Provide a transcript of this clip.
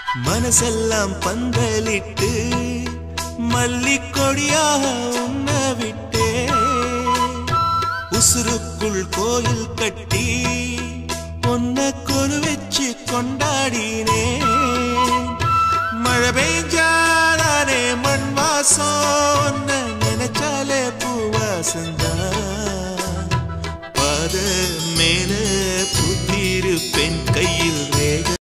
மனசெல்லாம் பந்தலிட்டு மல்லிக்கொடியாக உன்ன விட்டே உசுருக்குள் கோயில் கட்டி ஒன்ன கொலு வச்சு கொண்டாடினே மழை பெய்ஞ்சாலே மண் வாசம் நினைச்சாலே பூவாசந்தா பாத மேல பூத்திருப்பேன் கையில்